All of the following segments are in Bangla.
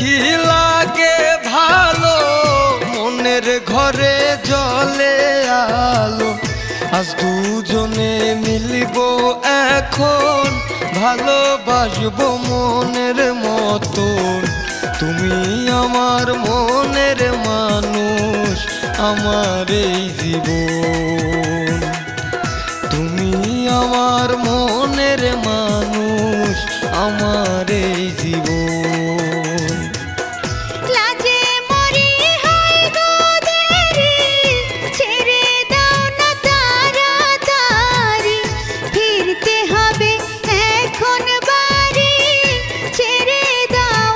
দেখি লাগে ভালো, মনের ঘরে জ্বলে আলো। আজ দুজনে মিলব এখন, ভালোবাসবো মনের মতন। তুমি আমার মনের মানুষ, আমার এই জীবন। তুমি আমার মনের মানুষ, আমার এই জীবন। লাজে মরি হাই গো দেরি, ছেড়ে দাও না তাড়াতাড়ি। ফিরতে হবে এখন বাড়ি, ছেড়ে দাও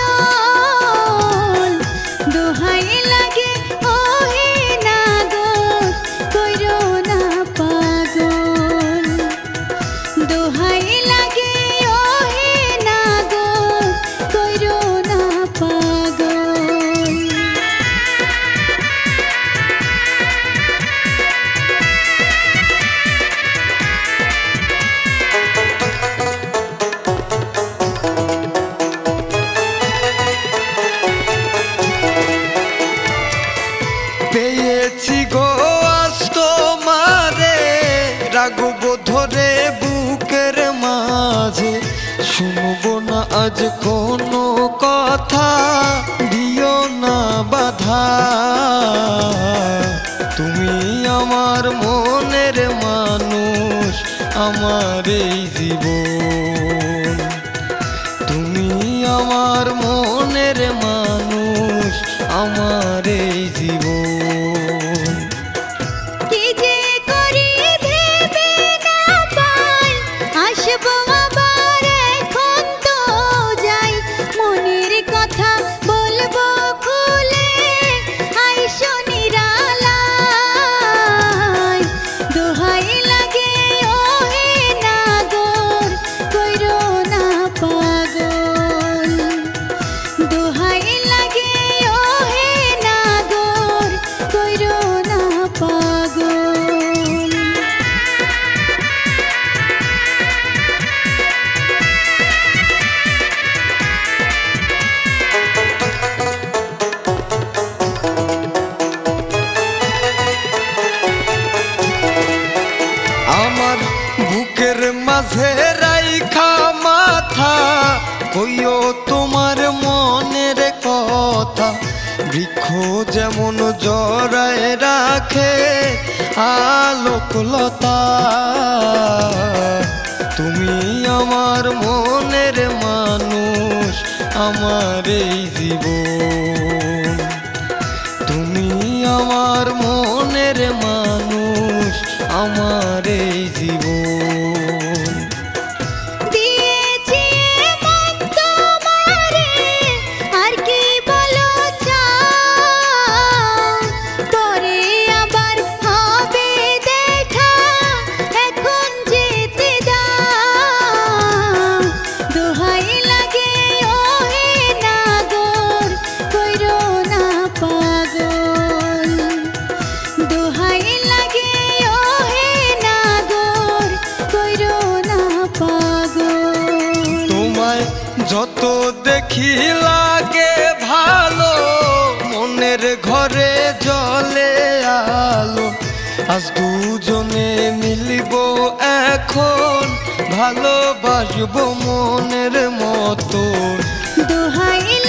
আঁচল। দোহাই লাগে ওহে না গো, কইরো না পাগল। দোহাই লাগে ওহে না গো, কইরো না পাগল। পেয়েছি গো আজ তোমারে, রাখবো ধরে বুকের মাঝে। শুনবো না আজ কোনো কথা, দিও না বাধা। তুমি আমার মনের মানুষ, আমার এই জীবন। তুমি আমার মনের মানুষ, আমার এই জীবন। কি যে করি ভেবে না পাই, আসবো আবার এখন তো যাই। মনের কথা বলবো খুলে, আইসো নিরালায়। দোহাই লাগে ওহে না গো, কইরো না পাগল। দোহাই লাগে ওহে না গো, কইরো না পাগল। আমার বুকের মাঝে রাইখা মাথা, কইও তোমার মনের কথা। বৃক্ষ যেমন জড়ায় রাখে আলোকলতা, তুমি আমার মনের মানুষ, আমার এই জীবন। তুমি আমার মনের মানুষ, আমার এই জীবন। দিয়েছি মন তোমারে, আর কি বলো চাও? পরে আবার হবে দেখা, এখন যেতে দাও। দোহাই লাগে ওহে না গো, কইরো না পাগল। দোহাই লাগে ওহে না গো, কইরো না পাগল। তোমায় যত দেখি লাগে ভালো, মনের ঘরে জ্বলে আলো। আজ দুজনে মিলব এখন, ভালোবাসবো মনের মতন। দোহাই